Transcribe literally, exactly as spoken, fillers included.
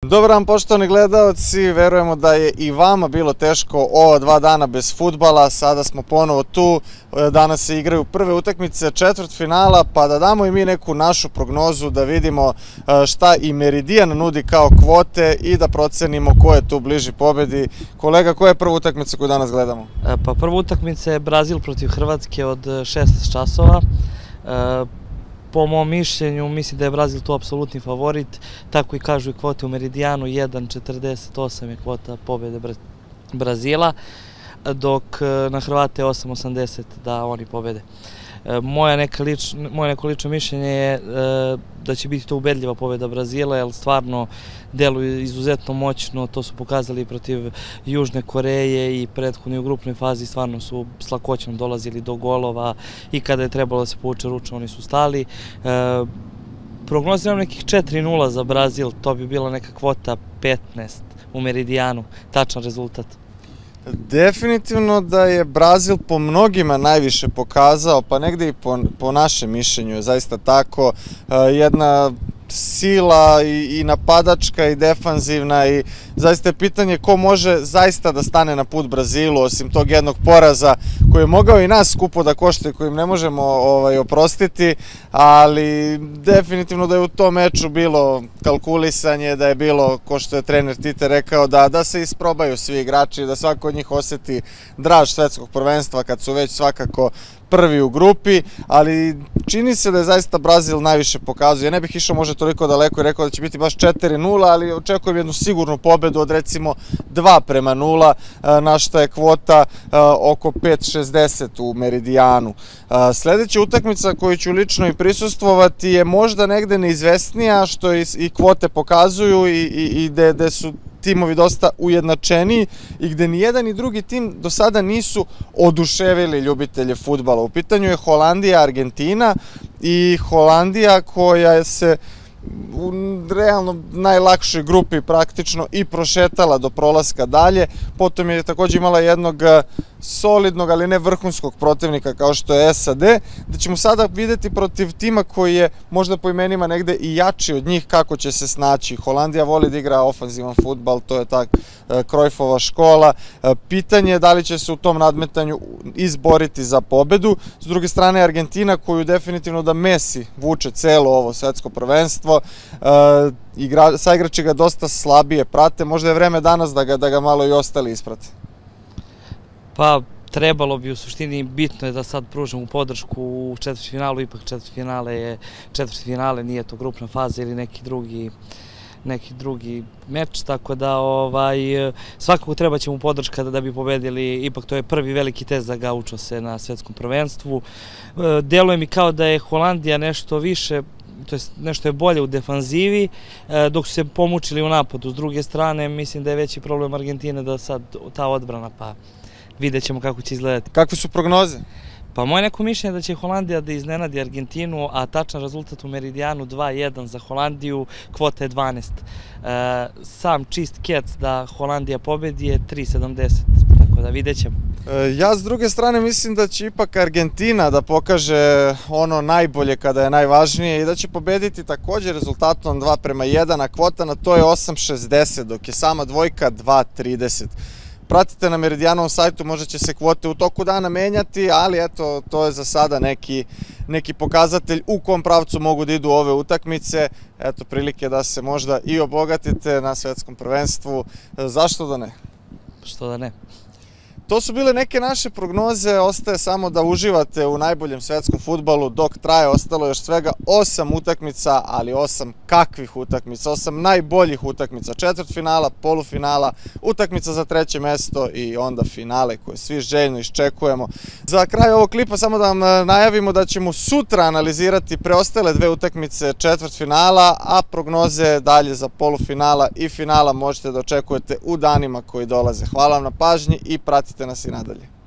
Dobar dan, poštovani gledalci, verujemo da je i vama bilo teško ova dva dana bez fudbala. Sada smo ponovo tu, danas se igraju prve utakmice četvrtfinala, pa da damo i mi neku našu prognozu, da vidimo šta i Meridian nudi kao kvote i da procenimo ko je tu bliži pobedi. Kolega, koja je prva utakmica koju danas gledamo? Pa prva utakmica je Brazil protiv Hrvatske od šesnaest časova. Po mom mišljenju, mislim da je Brazil tu apsolutni favorit, tako i kažu i kvote u Meridijanu, jedan zarez četrdeset osam je kvota pobjede Brazila, dok na Hrvate je osam zarez osamdeset da oni pobjede. Moje neko lično mišljenje je da će biti to ubedljiva pobjeda Brazila, jer stvarno deluju izuzetno moćno, to su pokazali protiv Južne Koreje i prethodni u grupnoj fazi, stvarno su s lakoćom dolazili do golova i kada je trebalo da se povuče ruča, oni su stali. Prognoziram nekih četiri nula za Brazil, to bi bila neka kvota petnaest u Meridijanu, tačan rezultat. Definitivno da je Brazil po mnogima najviše pokazao, pa negde i po, po našem mišljenju je zaista tako, jedna sila i, i napadačka i defanzivna, i zaista je pitanje ko može zaista da stane na put Brazilu, osim tog jednog poraza koji je mogao i nas skupo da košta i kojim ne možemo ovaj, oprostiti, ali definitivno da je u tom meču bilo kalkulisanje, da je bilo, ko što je trener Tite rekao, da, da se isprobaju svi igrači, da svako od njih oseti draž svetskog prvenstva kad su već svakako prvi u grupi, ali čini se da je zaista Brazil najviše pokazuje. Ja ne bih išao možda toliko daleko i rekao da će biti baš četiri nula, ali očekujem jednu sigurnu pobedu od recimo dva prema nula, na šta je kvota oko pet zarez šezdeset u Meridijanu. Sledeća utakmica koju ću lično i prisustvovati je možda negde neizvesnija, što i kvote pokazuju i gde su timovi dosta ujednačeniji i gde ni jedan ni drugi tim do sada nisu oduševili ljubitelje fudbala. U pitanju je Holandija, Argentina, i Holandija koja se u realno najlakšoj grupi praktično i prošetala do prolaska dalje, potom je također imala jednog solidnog, ali ne vrhunskog protivnika kao što je S A D, da ćemo sada videti protiv tima koji je možda po imenima negde i jači od njih kako će se snaći. Holandija voli da igra ofanzivan fudbal, to je ta Cruyffova škola. Pitanje je da li će se u tom nadmetanju izboriti za pobedu. S druge strane, Argentina, koju definitivno da Messi vuče celo ovo svetsko prvenstvo, saigrači ga dosta slabije prate, možda je vreme danas da ga, da ga malo i ostali isprate. Pa, trebalo bi u suštini, bitno je da sad pružamo podršku u četvrtfinalu, ipak četvrtfinale je četvrtfinale, nije to grupna faza ili neki drugi neki drugi meč, tako da ovaj, svakako treba će mu podrška da, da bi pobedili, ipak to je prvi veliki test da ga učo se na svetskom prvenstvu. Deluje mi kao da je Holandija nešto više, to je nešto je bolje u defanzivi, dok su se pomučili u napadu. S druge strane, mislim da je veći problem Argentine da sad ta odbrana, pa vidjet ćemo kako će izgledati. Kakve su prognoze? Pa moje neko mišljenje je da će Holandija da iznenadi Argentinu, a tačan rezultat u Meridijanu dva jedan za Holandiju, kvota je dvanaest. Sam čist kec da Holandija pobedi je tri zarez sedamdeset, tako da vidjet ćemo. Ja s druge strane mislim da će ipak Argentina da pokaže ono najbolje kada je najvažnije i da će pobediti također rezultatom dva prema jedan, a kvota na to je osam zarez šezdeset, dok je sama dvojka dva zarez trideset. Pratite na Meridijanovom sajtu, možda će se kvote u toku dana menjati, ali eto, to je za sada neki, neki pokazatelj u kom pravcu mogu da idu ove utakmice. Eto, prilike da se možda i obogatite na svetskom prvenstvu. Zašto da ne? Što da ne? To su bile neke naše prognoze, ostaje samo da uživate u najboljem svetskom fudbalu dok traje, ostalo još svega osam utakmica, ali osam kakvih utakmica, osam najboljih utakmica, četvrtfinala, polufinala, utakmica za treće mesto i onda finale koje svi željno iščekujemo. Za kraj ovog klipa samo da vam najavimo da ćemo sutra analizirati preostale dve utakmice četvrtfinala, a prognoze dalje za polufinala i finala možete da očekujete u danima koji dolaze. Hvala vam na pažnji i pratite nas i nadalje.